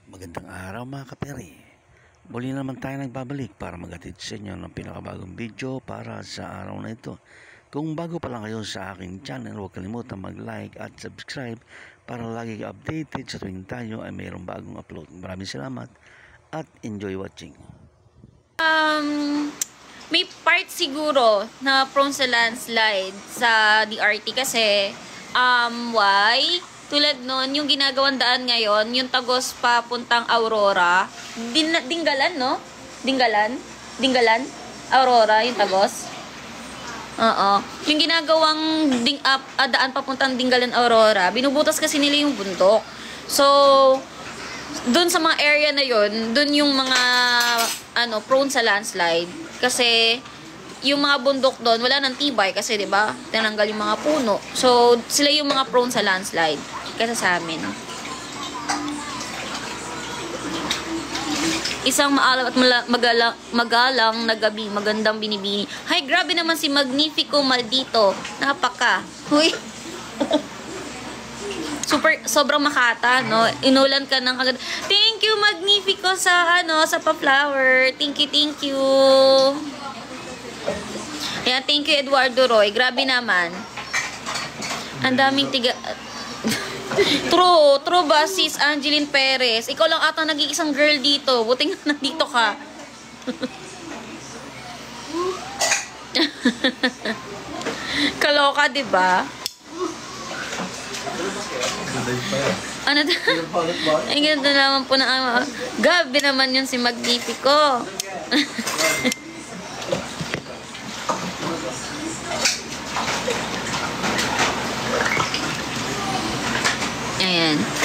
Magandang araw mga kaperi. Muli naman tayo nagbabalik para maghatid sa inyo ng pinakabagong video para sa araw na ito. Kung bago pa lang kayo sa aking channel, huwag kalimutan mag-like at subscribe para lagi updated sa tuwing tayo ay mayroong bagong upload. Maraming salamat at enjoy watching. May part siguro na prone sa landslide sa DRT kasi why? Tulad nun, yung ginagawang daan ngayon, yung Tagos papuntang Aurora, Dinggalan, no? Dinggalan? Aurora, yung Tagos. Oo. Yung ginagawang daan papuntang Dinggalan, Aurora, binubutas kasi nila yung bundok. So, dun sa mga area na yun, dun yung mga prone sa landslide. Kasi yung mga bundok doon, wala nang tibay kasi 'di ba? Tinanggal yung mga puno. So, sila yung mga prone sa landslide kaysa sa amin. Isang maalam at magalang na gabi, magandang binibini. Hay, grabe naman si Magnifico Maldito. Napaka. Huy. Sobrang makata, no? Inulan ka ng kagad. Thank you, Magnifico, sa sa pa-flower. Thank you. Ayan, thank you, Eduardo Roy. Grabe naman. Ang daming tiga... True ba, sis Angeline Perez? Ikaw lang ata nag-iisang girl dito. Buti nga nandito ka. Kaloka, diba? Ano na? Ay, ganda naman po na gabi naman yun si Magnifico. Ayan.